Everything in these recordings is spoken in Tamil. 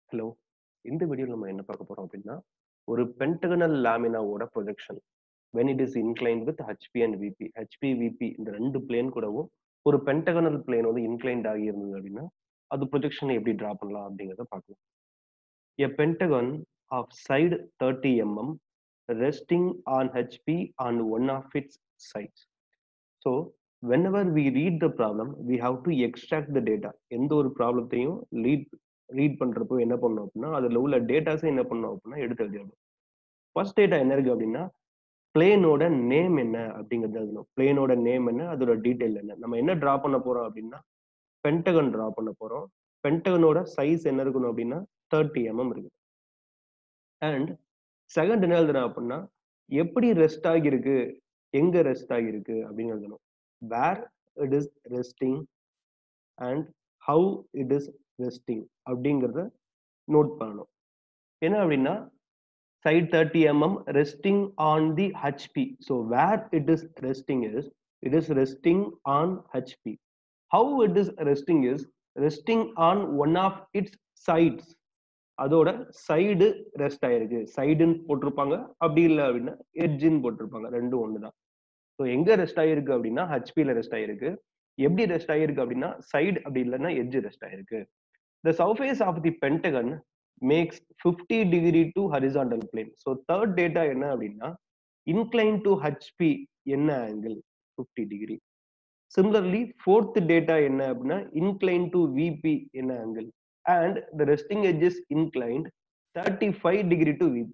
ஹலோ. இந்த வீடியோல நம்ம என்ன பார்க்க போறோம் அப்படின்னா, ஒரு பென்டகனல் லேமினாவோட projection. When it is inclined with HP and VP. HP, VP இந்த 2 பிளேன் கூடவும் ஒரு பென்டகனல் பிளேன் வந்து இன்க்ளைன்ட் ஆகி இருந்தது அப்படின்னா, அது ப்ரொஜெக்ஷன் எப்படி டிரா பண்ணலாம் அப்படிங்கிறத பார்க்கலாம். A pentagon of side 30 mm resting on HP on one of its sides. So, whenever we read the problem, we have to extract the data. எந்த ஒரு ப்ராப்ளத்தையும் ரீட் பண்றப்போ என்ன பண்ணணும் அப்படின்னா, அதுல உள்ள டேட்டாஸை என்ன பண்ணணும் அப்படின்னா எடுத்து எழுதிடணும். ஃபர்ஸ்ட் டேட்டா என்ன இருக்கு அப்படின்னா, பிளேனோட நேம் என்ன அப்படிங்கிறது எழுதணும். பிளேனோட நேம் என்ன, அதோட டீடைல் என்ன. நம்ம என்ன டிரா பண்ண போறோம் அப்படின்னா, பென்டகன் டிரா பண்ண போறோம். பென்டகனோட சைஸ் என்ன இருக்கணும் அப்படின்னா 30 mm இருக்கு. அண்ட் செகண்ட் என்ன எழுதுறேன் அப்படின்னா, எப்படி ரெஸ்ட் ஆகியிருக்கு, எங்க ரெஸ்ட் ஆகியிருக்கு அப்படின்னு எழுதணும். Where it is resting and how it is resting அப்படிங்கிறத நோட் பண்ணணும். என்ன அப்படின்னா, side 30 mm resting on the HP. So where it is resting is, it is resting on HP. How it is resting on one of its sides. அதோட சைடு ரெஸ்ட் ஆயிருக்கு. சைடுன்னு போட்டிருப்பாங்க, அப்படி இல்லை அப்படின்னா எட்ஜின்னு போட்டிருப்பாங்க. ரெண்டும் ஒண்ணுதான். ஸோ எங்க ரெஸ்ட் ஆயிருக்கு அப்படின்னா ஹெச்பில ரெஸ்ட் ஆயிருக்கு. எப்படி ரெஸ்ட் ஆயிருக்கு அப்படின்னா சைடு, அப்படி இல்லைன்னா எட்ஜ் ரெஸ்ட் ஆயிருக்கு. The surface of the pentagon makes 50 degree to horizontal plane. So third data என்ன அப்படின்னா, inclined to HP என்ன angle 50 degree. Similarly, fourth data என்ன அப்படின்னா, inclined to VP என்ன angle. And the resting edge is inclined 35 degree to VP.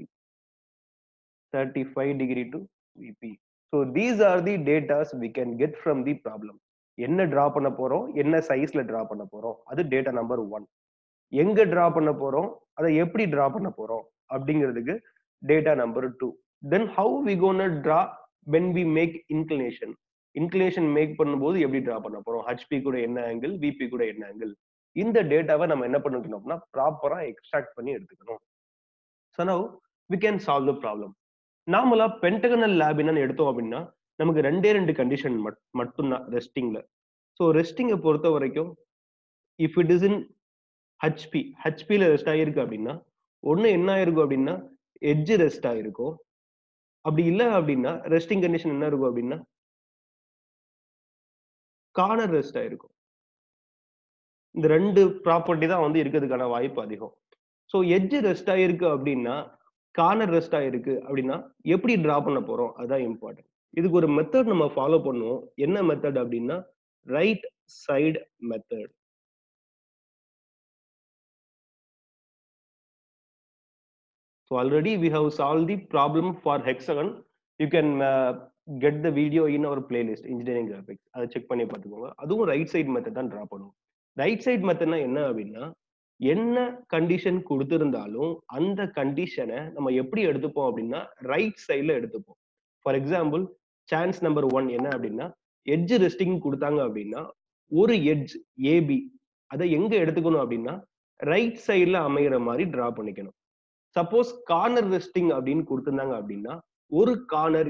35 degree to VP. So these are the datas we can get from the problem. என்ன டிரா பண்ண போறோம், என்ன சைஸ்ல டிரா பண்ண போறோம், அது டேட்டா நம்பர் 1. எங்க டிரா பண்ண போறோம், அதை எப்படி டிரா பண்ண போறோம் அப்படிங்கிறதுக்கு data number 2. Then how we gonna draw when we make inclination. Inclination make பண்ணும்போது எப்படி டிரா பண்ண போறோம், ஹெச்பி கூட என்ன ஆங்கிள், விபி கூட என்ன ஆங்கிள். இந்த டேட்டாவை நம்ம என்ன பண்ணிக்கணும் அப்படின்னா ப்ராப்பரா எக்ஸ்ட்ராக்ட் பண்ணி எடுத்துக்கணும். So now we can solve the problem. நார்மலா பென்டகனல் லேபினான்னு எடுத்தோம் அப்படின்னா நமக்கு ரெண்டு கண்டிஷன் மட்டும்தான் ரெஸ்டிங்ல. ஸோ ரெஸ்டிங்கை பொறுத்த வரைக்கும் இஃப் இட் இஸ் இன் ஹெச்பில ரெஸ்ட் ஆகிருக்கு அப்படின்னா ஒண்ணு என்ன ஆயிருக்கும் அப்படின்னா எட்ஜ் ரெஸ்ட் ஆயிருக்கும். அப்படி இல்லை அப்படின்னா ரெஸ்டிங் கண்டிஷன் என்ன இருக்கும் அப்படின்னா கார்னர் ரெஸ்ட் ஆயிருக்கும். இந்த ரெண்டு ப்ராப்பர்ட்டி தான் வந்து இருக்கிறதுக்கான வாய்ப்பு அதிகம். ஸோ எட்ஜ் ரெஸ்ட் ஆயிருக்கு அப்படின்னா கார்னர் ரெஸ்ட் ஆயிருக்கு அப்படின்னா எப்படி டிரா பண்ண போறோம், அதுதான் இம்பார்ட்டன்ட். இதுக்கு ஒரு மெத்தட் நம்ம ஃபாலோ பண்ணுவோம். என்ன மெத்தட் அப்படின்னா right side method. So already we have solved the problem for hexagon. You can get the video in our playlist engineering graphics. அதை செக் பண்ணி பார்த்துக்கோங்க. அதுவும் ரைட் சைடு மெத்தட் தான் டிரா பண்ணுவோம். ரைட் சைடு மெத்தட்னா என்ன அப்படின்னா என்ன கண்டிஷன் கொடுத்திருந்தாலும் அந்த கண்டிஷனை நம்ம எப்படி எடுத்துப்போம் அப்படின்னா ரைட் சைட்ல எடுத்துப்போம். ஃபார் எக்ஸாம்பிள் சான்ஸ் நம்பர் 1 என்ன அப்படின்னா எட்ஜ் ரெஸ்டிங் கொடுத்தாங்க அப்படின்னா ஒரு எட்ஜ் ஏபி அதை எங்க எடுத்துக்கணும் அப்படின்னா ரைட் சைட்ல அமைகிற மாதிரி டிரா பண்ணிக்கணும். சப்போஸ் கார்னர் ரெஸ்டிங் அப்படின்னு கொடுத்திருந்தாங்க அப்படின்னா ஒரு கார்னர்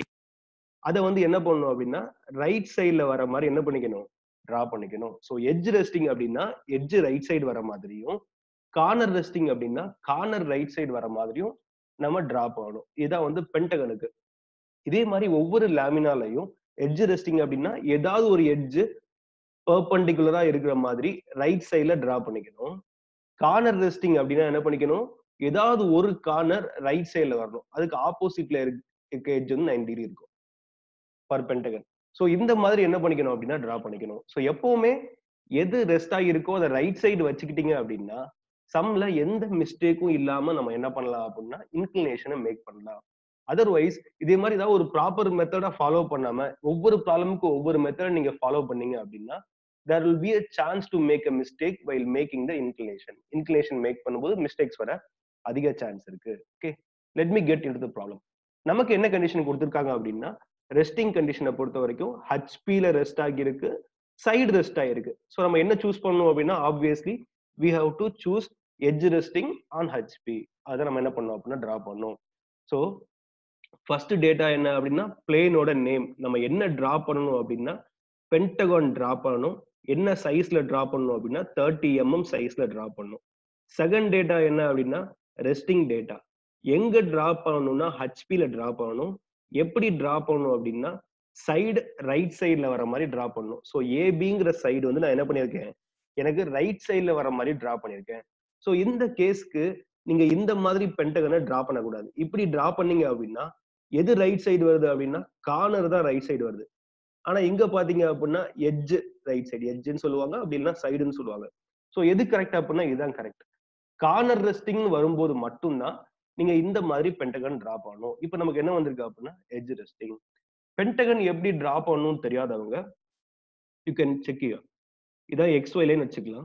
அதை வந்து என்ன பண்ணணும் அப்படின்னா ரைட் சைட்ல வர மாதிரி என்ன பண்ணிக்கணும் டிரா பண்ணிக்கணும். ஸோ எட்ஜ் ரெஸ்டிங் அப்படின்னா எட்ஜ் ரைட் சைடு வர மாதிரியும் கார்னர் ரெஸ்டிங் அப்படின்னா கார்னர் ரைட் சைடு வர மாதிரியும் நம்ம டிரா பண்ணணும். இதான் வந்து பென்டகனுக்கு. இதே மாதிரி ஒவ்வொரு லேமினாலையும் எட்ஜ் ரெஸ்டிங் அப்படின்னா ஏதாவது ஒரு எட்ஜ் பெர்பெண்டிகுலரா இருக்கிற மாதிரி ரைட் சைட்ல டிரா பண்ணிக்கணும். கார்னர் ரெஸ்டிங் அப்படின்னா என்ன பண்ணிக்கணும், ஏதாவது ஒரு கார்னர் ரைட் சைட்ல வரணும். அதுக்கு ஆப்போசிட்ல இருக்க எட்ஜ் வந்து 90 டிகிரி இருக்கும் பர் பென்டகன். ஸோ இந்த மாதிரி என்ன பண்ணிக்கணும் அப்படின்னா டிரா பண்ணிக்கணும். ஸோ எப்பவுமே எது ரெஸ்ட் ஆகிருக்கோ அதை ரைட் சைடு வச்சுக்கிட்டீங்க அப்படின்னா சம்ல எந்த மிஸ்டேக்கும் இல்லாம நம்ம என்ன பண்ணலாம் அப்படின்னா இன்க்ளினேஷனை மேக் பண்ணலாம். அதர்வைஸ் இதே மாதிரி ஏதாவது ஒரு ப்ராப்பர் மெத்தடா ஃபாலோ பண்ணாம ஒவ்வொரு ப்ராப்ளமுக்கும் ஒவ்வொரு மெத்தட் நீங்க ஃபாலோ பண்ணீங்க அப்படின்னா there will be a chance to make a mistake while making the inclination make பண்ணும்போது மிஸ்டேக்ஸ் வர அதிக சான்ஸ் இருக்கு. Okay, let me get into the problem. நமக்கு என்ன கண்டிஷன் கொடுத்திருக்காங்க அப்படின்னா ரெஸ்டிங் கண்டிஷனை பொறுத்த வரைக்கும் ஹெச்பில ரெஸ்ட் ஆகியிருக்கு, சைடு ரெஸ்ட் ஆகிருக்கு. ஸோ நம்ம என்ன சூஸ் பண்ணணும் அப்படின்னா obviously we have to choose edge resting on HP. அதை நம்ம என்ன பண்ணோம் அப்படின்னா டிரா பண்ணோம். ஸோ ஃபர்ஸ்ட் டேட்டா என்ன அப்படின்னா பிளேனோட நேம். நம்ம என்ன டிரா பண்ணணும் அப்படின்னா பென்டகான் டிரா பண்ணணும். என்ன சைஸ்ல டிரா பண்ணணும் அப்படின்னா 30 mm சைஸ்ல டிரா பண்ணணும். செகண்ட் டேட்டா என்ன அப்படின்னா ரெஸ்டிங் டேட்டா. எங்க டிராப் பண்ணணும்னா ஹச்பில டிராப் பண்ணணும். எப்படி டிராப் பண்ணணும் அப்படின்னா சைடு ரைட் சைடுல வர மாதிரி டிராப் பண்ணணும். ஸோ ஏபிங்கிற சைடு வந்து நான் என்ன பண்ணியிருக்கேன், எனக்கு ரைட் சைடுல வர மாதிரி டிராப் பண்ணியிருக்கேன். ஸோ இந்த கேஸ்க்கு நீங்க இந்த மாதிரி பென்டகனை டிரா பண்ணக்கூடாது. இப்படி டிரா பண்ணீங்க அப்படின்னா எது ரைட் சைடு வருது அப்படின்னா கார்னர் தான் ரைட் சைடு வருது. ஆனா இங்க பாத்தீங்க அப்படின்னா எட்ஜ் ரைட் சைடு, எட்ஜ்னு சொல்லுவாங்க, அப்படி இல்லைன்னா சைடுன்னு சொல்லுவாங்க. ஸோ எது கரெக்ட் அப்படின்னா இதுதான் கரெக்ட். கார்னர் ரெஸ்டிங் வரும்போது மட்டும்தான் நீங்க இந்த மாதிரி பென்டகன் டிரா பண்ணணும். இப்போ நமக்கு என்ன வந்திருக்கு அப்படின்னா எட்ஜ் ரெஸ்டிங். பென்டகன் எப்படி டிரா பண்ணணும்னு தெரியாதவங்க யூ கேன் செக் யூ. இதான் XY லைன் வச்சுக்கலாம்.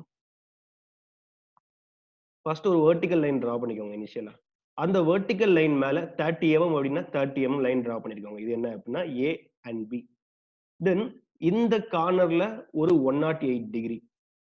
ஃபர்ஸ்ட் ஒரு வெர்டிகல் லைன் டிரா பண்ணிக்கோங்க இனிஷியலா. அந்த வெர்டிகல் லைன் மேல 30 mm அப்படின்னா 30 mm லைன் டிரா பண்ணிருக்கோங்க. இது என்ன அப்படின்னா A and B. தென் இந்த கார்னர்ல ஒரு 108 டிகிரி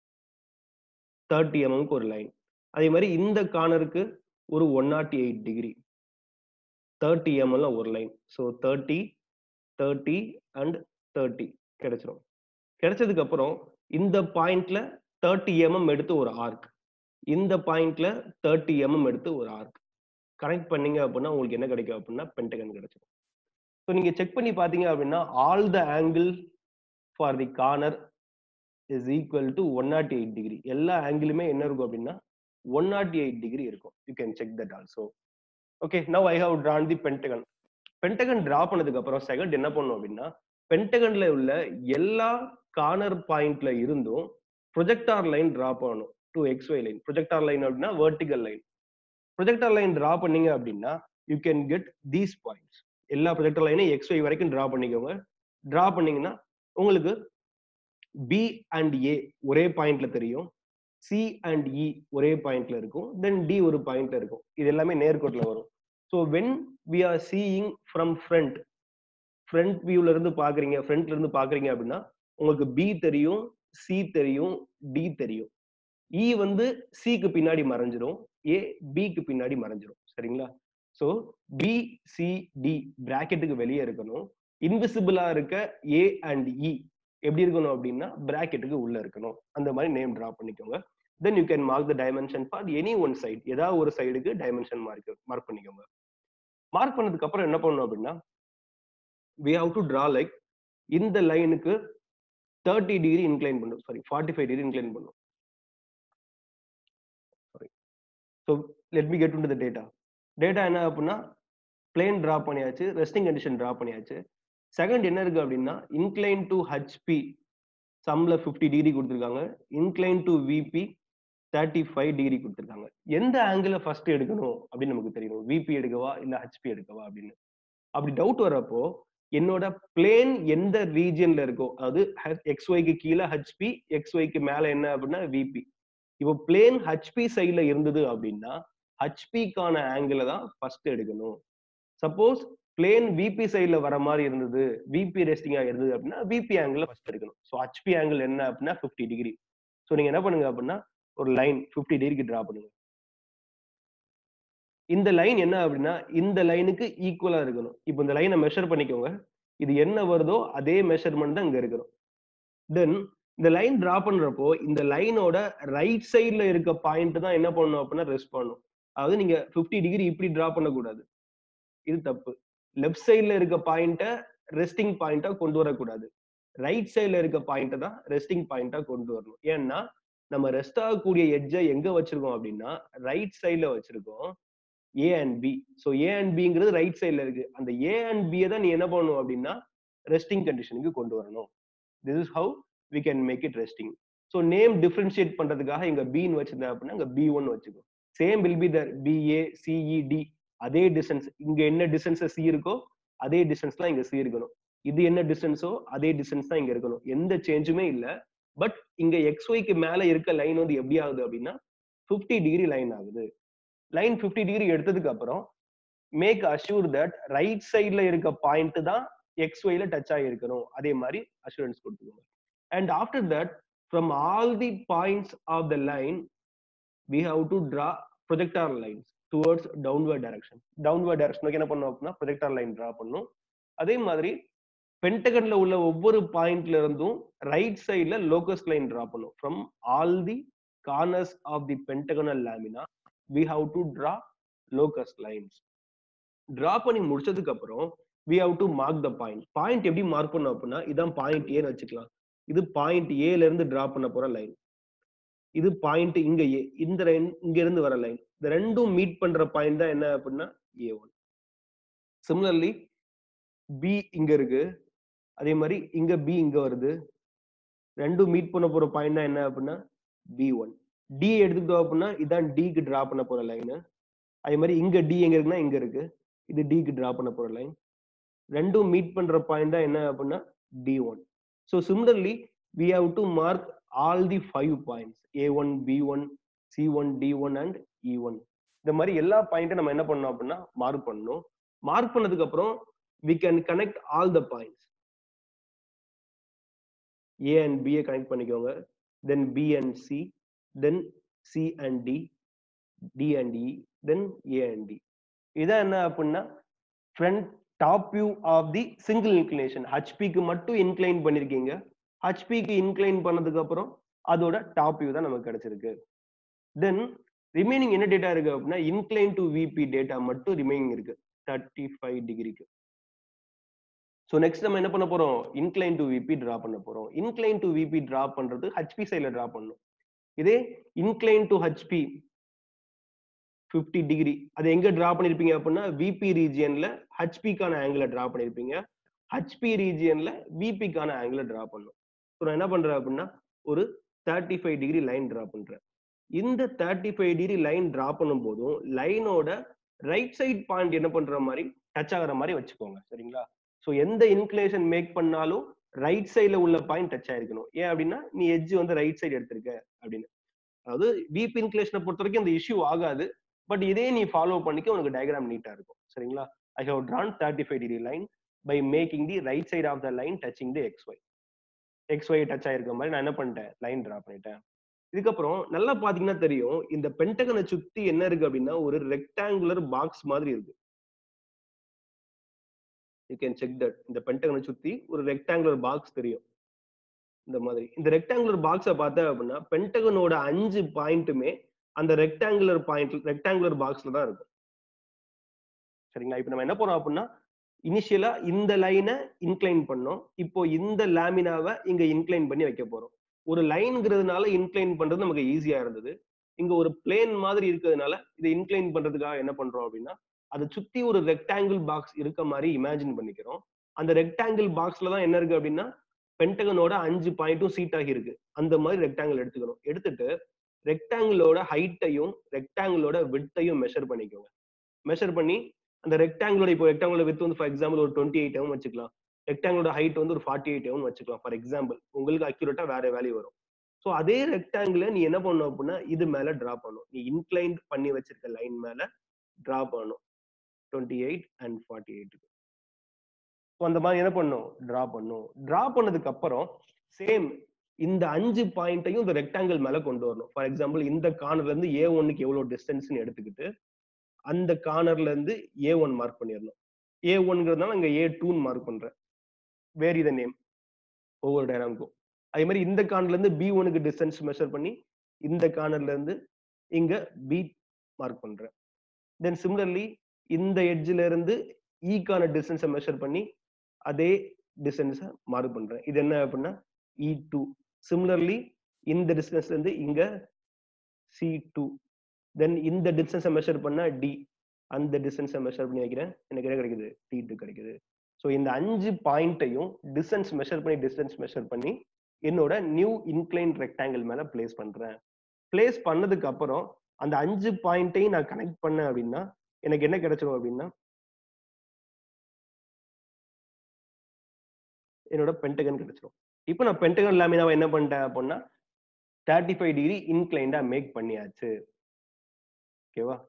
30 mm ஒரு லைன். அதே மாதிரி இந்த கார்னருக்கு ஒரு 108 டிகிரி 30 mm ஒரு லைன். ஸோ 30 30 அண்ட் 30 கிடைச்சிரும். கிடைச்சதுக்கு அப்புறம் இந்த பாயிண்ட்ல 30 mm எடுத்து ஒரு ஆர்க், இந்த பாயிண்ட்ல 30 mm எடுத்து ஒரு ஆர்க் கனெக்ட் பண்ணீங்க அப்படின்னா உங்களுக்கு என்ன கிடைக்கும் அப்படின்னா பென்டகன் கிடைச்சிடும். ஸோ நீங்க செக் பண்ணி பாத்தீங்க அப்படின்னா all the angle for the corner is equal to 108 degree. எல்லா ஆங்கிளுமே என்ன இருக்கும் அப்படின்னா 108 டிகிரி இருக்கும். You can check that also. Okay, now I have drawn the pentagon. Pentagon draw பண்ணதுக்கு அப்புறம் செகண்ட் என்ன பண்ணும் அப்படின்னா பென்டகன்ல உள்ள எல்லா கார்னர் பாயிண்ட்ல இருந்தும் ப்ரொஜெக்டார் லைன் டிரா பண்ணணும் to XY line. Projector line அப்படின்னா vertical line. Projector line draw பண்ணீங்க அப்படின்னா you can get these points. எல்லா ப்ரொஜெக்டார் லைனையும் XY வரைக்கும் டிரா பண்ணிக்கோங்க. டிரா பண்ணீங்கன்னா உங்களுக்கு பி அண்ட் ஏ ஒரே பாயிண்ட்ல தெரியும், சி அண்ட் இ ஒரே பாயிண்ட்ல இருக்கும், தென் டி ஒரு பாயிண்ட்ல இருக்கும். இது எல்லாமே நேர்கோட்டுல வரும். So when we are seeing from front வியூல இருந்து பாக்குறீங்க, ஃப்ரண்ட்ல இருந்து பாக்குறீங்க அப்படின்னா உங்களுக்கு பி தெரியும், சி தெரியும், டி தெரியும். இ வந்து சிக்கு பின்னாடி மறைஞ்சிரும், ஏ பிக்கு பின்னாடி மறைஞ்சிரும். சரிங்களா? ஸோ பி சி டி பிராக்கெட்டுக்கு வெளியே இருக்கணும். இன்விசிபிளா இருக்க ஏ அண்ட் இ எப்படி இருக்கணும் அப்படின்னா பிராக்கெட்டுக்கு உள்ள இருக்கணும். அந்த மாதிரி நேம் டிரா பண்ணிக்கோங்க. Then you can mark the dimension for any one side. ஏதாவது ஒரு சைடுக்கு டைமென்ஷன் மார்க் பண்ணிக்கோங்க. மார்க் பண்ணதுக்கு அப்புறம் என்ன பண்ணணும் அப்படின்னா we have to draw like இந்த லைனுக்கு 30 டிகிரி இன்க்ளைன் பண்ணும், சாரி 45 டிகிரி இன்க்ளைன் பண்ணும். Sorry. So let me get to the data. Data என்ன அப்படின்னா பிளேன் டிரா பண்ணியாச்சு, ரெஸ்டிங் கண்டிஷன் டிரா பண்ணியாச்சு. செகண்ட் என்ன இருக்கு அப்படின்னா இன்க்ளைன் டு ஹெச்பி சம்ல 50 டிகிரி கொடுத்துருக்காங்க, இன்க்ளைன் டு விபி 35 டிகிரி கொடுத்துருக்காங்க. எந்த ஆங்கிள் ஃபர்ஸ்ட் எடுக்கணும் அப்படின்னு நமக்கு தெரியணும். விபி எடுக்கவா இல்ல ஹெச்பி எடுக்கவா அப்படின்னு. அப்படி டவுட் வரப்போ என்னோட பிளேன் எந்த ரீஜியன்ல இருக்கோ, அதாவது XYக்கு கீழே ஹெச்பி, XYக்கு மேல என்ன அப்படின்னா விபி. இப்போ பிளேன் ஹெச்பி சைட்ல இருந்தது அப்படின்னா ஹெச்பிக்கான ஆங்கிள் தான் ஃபர்ஸ்ட் எடுக்கணும். சப்போஸ் பிளேன் விபி சைட்ல வர மாதிரி இருந்தது, விபி ரெஸ்டிங்கா இருந்தது அப்படின்னா விபி ஆங்கிள் ஃபர்ஸ்ட் எடுக்கணும். ஸோ ஹெச்பி ஆங்கிள் என்ன அப்படின்னா 50 டிகிரி. ஸோ நீங்க என்ன பண்ணுங்க அப்படின்னா ஒரு லைன் 50 டிகிரிக்கு டிரா பண்ணுங்க. இந்த லைன் என்ன அப்படின்னா இந்த லைனுக்கு ஈக்குவலா இருக்கணும். இப்போ இந்த லைனை மெஷர் பண்ணிக்கோங்க. இது என்ன வருதோ அதே மெஷர்மெண்ட் தான் இங்க இருக்கணும். தென் இந்த லைன் டிரா பண்றப்போ இந்த லைனோட ரைட் சைடுல இருக்க பாயிண்ட் தான் என்ன பண்ணணும் அப்படின்னா ரெஸ்ட் பண்ணணும். அதாவது நீங்க 50 டிகிரி இப்படி டிரா பண்ணக்கூடாது, இது தப்பு. லெஃப்ட் சைடுல இருக்க பாயிண்ட ரெஸ்டிங் பாயிண்டா கொண்டு வரக்கூடாது. ரைட் சைடுல இருக்க பாயிண்ட் தான் ரெஸ்டிங் பாயிண்டா கொண்டு வரணும். ஏன்னா நம்ம ரெஸ்ட் ஆகக்கூடிய எட்ஜை எங்க வச்சிருக்கோம் அப்படின்னா ரைட் சைடுல வச்சிருக்கோம், A and B. So A and பிங்கிறது ரைட் சைட்ல இருக்கு. அந்த ஏ அண்ட் பியை தான் நீ என்ன பண்ணணும் அப்படின்னா ரெஸ்டிங் கண்டிஷனுக்கு கொண்டு வரணும். This is how we can make it resting. So name differentiate பண்றதுக்காக இங்க பின்னு வச்சிருந்தேன் அப்படின்னா இங்க B1 வச்சுக்கோ. Same will be there BA CED. அதே டிஸ்டன்ஸ் இங்க என்ன டிஸ்டன்ஸ் சி இருக்கோ அதே டிஸ்டன்ஸ் தான் இங்க சி இருக்கணும். இது என்ன டிஸ்டன்ஸோ அதே டிஸ்டன்ஸ் தான் இங்க இருக்கணும். எந்த சேஞ்சுமே இல்லை. பட் இங்க XYக்கு மேல இருக்க லைன் வந்து எப்படி ஆகுது அப்படின்னா 50 டிகிரி லைன் ஆகுது. லைன் 50 டிகிரி எடுத்ததுக்கு அப்புறம் மேக் அஷ்யூர் தட் ரைட் சைட்ல இருக்க பாயிண்ட் தான் XYல டச் ஆகி இருக்கணும். அதே மாதிரி அஷூரன்ஸ் கொடுத்துக்கோங்க. And after that from all the points of the line we have to draw projector lines towards downward direction. downward direction என்ன பண்ணணும் அப்படின்னா projector line draw பண்ணணும். அதே மாதிரி பென்டகன்ல உள்ள ஒவ்வொரு பாயிண்ட்ல இருந்தும் ரைட் சைட்ல லோகஸ் லைன் டிரா பண்ணும் from all the corners of the pentagonal lamina, we have to draw locus lines. Draw பண்ணி முடிச்சதுக்கு அப்புறம் we have to mark the point. Point எப்படி மார்க் பண்ணோம் அப்படின்னா இதான் பாயிண்ட் ஏன்னு வச்சுக்கலாம். இது பாயிண்ட் ஏல இருந்து டிரா பண்ண போற லைன். இது பாயிண்ட் இங்க ஏ, இந்த லைன் இங்க இருந்து வர லைன். இந்த ரெண்டும் மீட் பண்ற பாயிண்ட் தான் என்ன அப்படின்னா A1. சிமிலர்லி பி இங்க இருக்கு, அதே மாதிரி இங்க பி இங்க வருது, ரெண்டும் மீட் பண்ண போற பாயிண்ட் தான் என்ன அப்படின்னா B1. டி எடுத்துக்கிட்டோம் அப்படின்னா இதான் டிக்கு டிரா பண்ண போற லைன். அதே மாதிரி இங்க டி எங்க இருக்குன்னா இங்க இருக்கு, இது டிக்கு டிரா பண்ண போற லைன். ரெண்டும் மீட் பண்ற பாயிண்ட் தான் என்ன அப்படின்னா D1. So similarly we have to mark all the 5 points A1, B1, C1, D1 and E1. இந்த மாதிரி எல்லா பாயிண்ட்டும் நம்ம என்ன பண்ணோம் அப்படின்னா மார்க் பண்ணணும். மார்க் பண்ணதுக்கு அப்புறம் we can connect all the points. A and B connect பண்ணிக்கோங்க, then B and C, then C and D, D and E, then A and D. இதான் என்ன அப்படின்னா front top view of the single inclination. HP க்கு மட்டும் இன்க்ளைன் பண்ணிருக்கீங்க, HP க்கு இன்க்ளைன் பண்ணதுக்கு அப்புறம் அதோட டாப் வியூ தான் நமக்கு கிடைச்சிருக்கு. தென் ரிமைனிங் என்ன டேட்டா இருக்கு அப்படின்னா இன்க்ளைன் டு VP டேட்டா மட்டும் ரிமைனிங் இருக்கு 35 டிகிரிக்கு. ஸோ நெக்ஸ்ட் நம்ம என்ன பண்ண போறோம், இன்க்ளைன் டு VP டிரா பண்ண போறோம். இன்க்ளைன் டு VP டிரா பண்றது HP சைட்ல டிரா பண்ணணும். இதே இன்க்ளைன் டு HP 50 டிகிரி அது எங்க டிரா பண்ணிருப்பீங்க அப்படின்னா VP ரீஜியன்ல HP-க்கான ஆங்கிள டிரா பண்ணிருப்பீங்க, HP ரீஜியன்ல VP-க்கான ஆங்கிள டிரா பண்ணும். ஸோ நான் என்ன பண்றேன் அப்படின்னா ஒரு 35 டிகிரி லைன் டிரா பண்றேன். இந்த 35 டிகிரி லைன் டிரா பண்ணும் போதும் லைனோட ரைட் சைட் பாயிண்ட் என்ன பண்ற மாதிரி டச் ஆகிற மாதிரி வச்சுக்கோங்க, சரிங்களா? ஸோ எந்த இன்க்ளினேஷன் மேக் பண்ணாலும் ரைட் சைட்ல உள்ள பாயிண்ட் டச் ஆயிருக்கணும். ஏன் அப்படின்னா நீ எட்ஜ் வந்து ரைட் சைடு எடுத்திருக்க அப்படின்னு. அதாவது VP இன்க்ளினேஷனை பொறுத்த வரைக்கும் இந்த இஷ்யூ ஆகாது, பட் இதே நீ ஃபாலோ பண்ணிக்க உனக்கு டயக்ராம் நீட்டா இருக்கும், சரிங்களா? I have drawn 35 degree line by making the right side of the line touching the XY touch ஆயிருக்க மாதிரி நான் என்ன பண்ணிட்டேன், லைன் டிரா பண்ணிட்டேன். இதுக்கப்புறம் நல்லா பாத்தீங்கன்னா தெரியும் இந்த பென்டகனை சுத்தி என்ன இருக்கு அப்படின்னா ஒரு ரெக்டாங்குலர் பாக்ஸ் மாதிரி இருக்கு. You can check that. இந்த பென்டகனை சுத்தி ஒரு ரெக்டாங்குலர் பாக்ஸ் தெரியும் இந்த மாதிரி. இந்த ரெக்டாங்குலர் பாக்ஸை பார்த்தா அப்படின்னா பென்டகனோட 5 பாயிண்ட்டுமே அந்த ரெக்டாங்குலர் பாக்ஸ்ல தான் இருக்கும், சரிங்களா? இப்போ நம்ம என்ன போறோம் அப்படின்னா இனிஷியலா இந்த லைனை இன்க்ளைன் பண்ணோம், இப்போ இந்த லேமினாவை இங்க இன்க்ளைன் பண்ணி வைக்க போறோம். ஒரு லைன்ங்கிறதுனால இன்க்ளைன் பண்றது நமக்கு ஈஸியா இருந்தது. இங்க ஒரு பிளேன் மாதிரி இருக்கிறதுனால இதை இன்க்ளைன் பண்றதுக்காக என்ன பண்றோம் அப்படின்னா அதை சுத்தி ஒரு ரெக்டாங்கிள் பாக்ஸ் இருக்க மாதிரி இமேஜின் பண்ணிக்கிறோம். அந்த ரெக்டாங்கிள் பாக்ஸ்ல தான் என்ன இருக்கு அப்படின்னா பென்டகனோட 5 பாயிண்ட்டும் சீட் ஆகி இருக்கு. அந்த மாதிரி ரெக்டாங்கிள் எடுத்துக்கணும். எடுத்துட்டு ரெக்டாங்கிளோட ஹைட்டையும் ரெக்டாங்கிளோட விட்த்தையும் மெஷர் பண்ணிக்கோங்க. மெஷர் பண்ணி அந்த ரெக்டாங்கிளோட இப்போ ரெக்டாங்கிளோட வித் வந்து ஃபார் எக்ஸாம்பிள் ஒரு 28 mm வச்சுக்கலாம், ரெக்டாங்கிளோட ஹைட் வந்து ஒரு 48 mm வச்சுக்கலாம் ஃபார் எக்ஸாம்பிள். உங்களுக்கு அக்யூரேட்டா வேற வேல்யூ வரும். ஸோ அதே ரெக்டாங்கிள நீ என்ன பண்ணணும் அப்படின்னா இது மேல டிரா பண்ணணும். நீ இன்க்ளைன் பண்ணி வச்சிருக்க லைன் மேல டிரா பண்ணணும் 28 and 48. ஸோ அந்த மாதிரி என்ன பண்ணும், டிரா பண்ணும். டிரா பண்ணதுக்கு அப்புறம் சேம் இந்த 5 பாயிண்ட்டையும் இந்த ரெக்டாங்கிள் மேல கொண்டு வரணும். ஃபார் எக்ஸாம்பிள் இந்த கார்னர்ல இருந்து A1க்கு எவ்வளவு டிஸ்டன்ஸ்னு எடுத்துக்கிட்டு அந்த கார்னர்ல இருந்து A1 மார்க் பண்ணிடணும். A1ங்கிறதுனால அங்க A2 மார்க் பண்றேன், வேரி த நேம் ஒவ்வொரு டயராமுக்கும். அதே மாதிரி இந்த கார்னர்ல இருந்து B1க்கு டிஸ்டன்ஸ் மெஷர் பண்ணி இந்த கார்னர்ல இருந்து இங்க B மார்க் பண்றேன். தென் சிமிலர்லி இந்த எட்ஜ்ல இருந்து ஈக்கான டிஸ்டன்ஸை மெஷர் பண்ணி அதே டிஸ்டன்ஸை மார்க் பண்றேன். இது என்ன அப்படின்னா E2. சிமிலர்லி இந்த டிஸ்டன்ஸ்ல இருந்து இங்க C2. தென் இந்த டிஸ்டன்ஸை மெஷர் பண்ணா D, அந்த டிஸ்டன்ஸை மெஷர் பண்ணி வைக்கிறேன், எனக்கு என்ன கிடைக்குது, T2 கிடைக்குது. ஸோ இந்த 5 பாயிண்ட்டையும் டிஸ்டன்ஸ் மெஷர் பண்ணி என்னோட நியூ இன்க்ளைன் ரெக்டாங்கிள் மேல பிளேஸ் பண்றேன். பிளேஸ் பண்ணதுக்கு அப்புறம் அந்த 5 பாயிண்ட்டையும் நான் கனெக்ட் பண்ணேன் அப்படின்னா எனக்கு என்ன கிடைச்சிடும் அப்படின்னா என்னோட பென்டகன் கிடைச்சிடும். இப்போ நான் பென்டகன் லேமினாவை என்ன பண்ணிட்டேன் அப்படின்னா 35 டிகிரி இன்க்ளைண்டா மேக் பண்ணியாச்சு. ஓகேவா,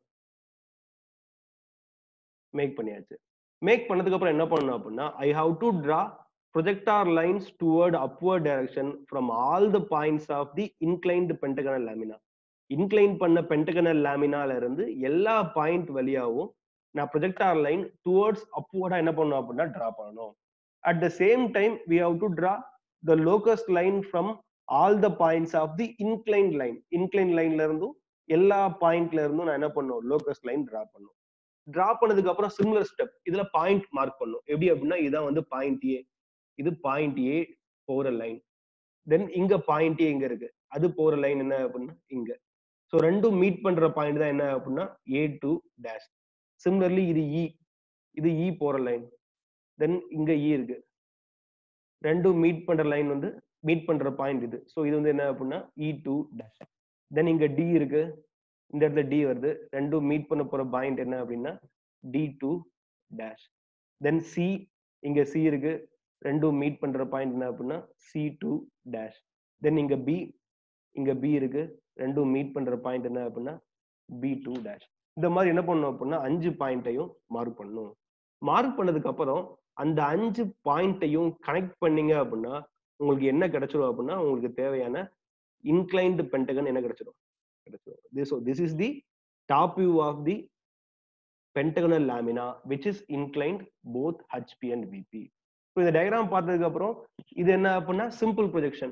மேக் பண்ணியாச்சு. மேக் பண்ணதுக்கு அப்புறம் என்ன பண்ணணும் அப்படின்னா I have to draw projector lines toward upward direction from all the points of the inclined pentagonal lamina. Incline பண்ண பென்டகனல் லேமினால இருந்து எல்லா பாயிண்ட் வழியாவும் நான் ப்ரொஜெக்டார் லைன் டுவர்ட்ஸ் அப்வர்டா என்ன பண்ணணும் அப்படின்னா டிரா பண்ணணும். At the same time we have to draw the locus line from all the points of the inclined line. Inclined lineல இருந்தும் எல்லா பாயிண்ட்ல இருந்தும் நான் என்ன பண்ணும், லோகஸ் லைன் டிரா பண்ணும். டிரா பண்ணதுக்கு அப்புறம் சிமிலர் ஸ்டெப் இதுல பாயிண்ட் மார்க் பண்ணும். எப்படி அப்படின்னா இதான் வந்து பாயிண்ட் ஏ, இது பாயிண்ட் ஏ போற லைன். தென் இங்க பாயிண்ட் ஏ இங்க இருக்கு, அது போற லைன் என்ன அப்படின்னா இங்க. ஸோ ரெண்டும் மீட் பண்ற பாயிண்ட் தான் என்ன அப்படின்னா A2 டேஷ். சிமிலர்லி இது இ, இது இ போற லைன். தென் இங்க இ இருக்கு, ரெண்டும் மீட் பண்ற லைன் வந்து மீட் பண்ற பாயிண்ட் இது. ஸோ இது வந்து என்ன அப்படின்னா E2 டேஷ். தென் இங்க டி இருக்கு, இந்த இடத்துல டி வருது, ரெண்டும் மீட் பண்ண போற பாயிண்ட் என்ன அப்படின்னா D2 டேஷ். தென் சி, இங்க சி இருக்கு, ரெண்டும் மீட் பண்ற பாயிண்ட் என்ன அப்படின்னா C2 டேஷ். தென் இங்க பி, இங்க பி இருக்கு, ரெண்டும் மீட் பண்ற பாயிண்ட் என்ன அப்படின்னா B2 டேஷ். இந்த மாதிரி என்ன பண்ணணும் அப்படின்னா 5 பாயிண்ட்டையும் மார்க் பண்ணணும். மார்க் பண்ணதுக்கு அப்புறம் அந்த 5 பாயிண்ட்டையும் கனெக்ட் பண்ணீங்க அப்படின்னா உங்களுக்கு என்ன கிடைச்சிடும் அப்படின்னா உங்களுக்கு தேவையான இன்க்ளைன்டு பென்டகன் என்ன கிடைச்சிடும். This is the top view of the pentagonal lamina which is inclined both HP and VP. இப்போ இந்த டயக்ராம் பார்த்ததுக்கு அப்புறம் இது என்ன அப்படின்னா சிம்பிள் ப்ரொஜெக்ஷன்.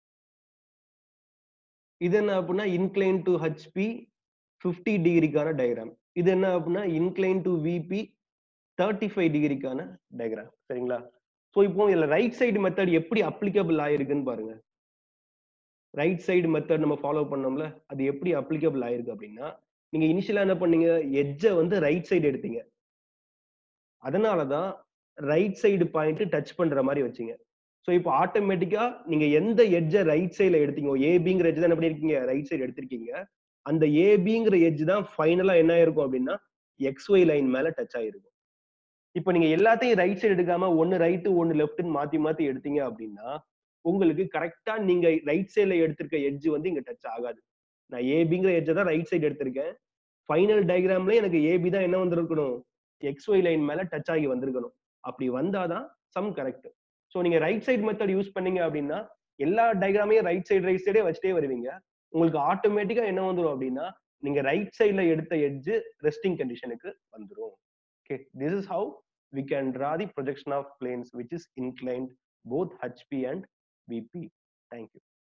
இது என்ன அப்படின்னா இன்க்ளைன் டு HP 50 டிகிரிக்கான டயக்ராம். இது என்ன அப்படின்னா இன்க்ளைன் டு VP 35 டிகிரிக்கான டயக்ராம். சரிங்களா? ஸோ இப்போ இதுல ரைட் சைடு மெத்தட் எப்படி அப்ளிகபிள் ஆயிருக்குன்னு பாருங்க. ரைட் சைடு மெத்தட் நம்ம ஃபாலோ பண்ணோம்ல, அது எப்படி அப்ளிகபிள் ஆயிருக்கு அப்படின்னா நீங்க இனிஷியலா என்ன பண்ணீங்க, எட்ஜை வந்து ரைட் சைடு எடுத்தீங்க, அதனாலதான் ரைட் சைடு பாயிண்ட் டச் பண்ற மாதிரி வச்சீங்க. ஸோ இப்போ ஆட்டோமேட்டிக்கா நீங்க எந்த எட்ஜை ரைட் சைடுல எடுத்தீங்க, ஏபிங்கிற எட்ஜ் தான் என்ன பண்ணிருக்கீங்க, ரைட் சைடு எடுத்திருக்கீங்க, அந்த ஏபிங்கிற எட்ஜ் தான் ஃபைனலா என்ன ஆயிருக்கும் அப்படின்னா XY லைன் மேல டச் ஆயிருக்கும். இப்போ நீங்க எல்லாத்தையும் ரைட் சைடு எடுக்காம ஒன்னு ரைட் ஒன்னு லெஃப்ட்னு மாத்தி மாத்தி எடுத்தீங்க அப்படின்னா உங்களுக்கு கரெக்டா நீங்க ரைட் சைடுல எடுத்திருக்க எட்ஜ் வந்து இங்க டச் ஆகாது. நான் ஏபிங்கிற எட்ஜை தான் ரைட் சைடு எடுத்திருக்கேன், ஃபைனல் டயக்ராம்ல எனக்கு ஏபி தான் என்ன வந்திருக்கணும், XY லைன் மேல டச் ஆகி வந்திருக்கணும். அப்படி வந்தாதான் சம் கரெக்ட். ஸோ நீங்க ரைட் சைடு மெத்தட் யூஸ் பண்ணீங்க அப்படின்னா எல்லா டயக்ராமையும் ரைட் சைடே வச்சுட்டே வருவீங்க. உங்களுக்கு ஆட்டோமேட்டிக்கா என்ன வந்துடும் அப்படின்னா நீங்க ரைட் சைடுல எடுத்த எட்ஜ் ரெஸ்டிங் கண்டிஷனுக்கு வந்துடும். Okay, this is how we can draw the projection of planes which is inclined both HP and VP. Thank you.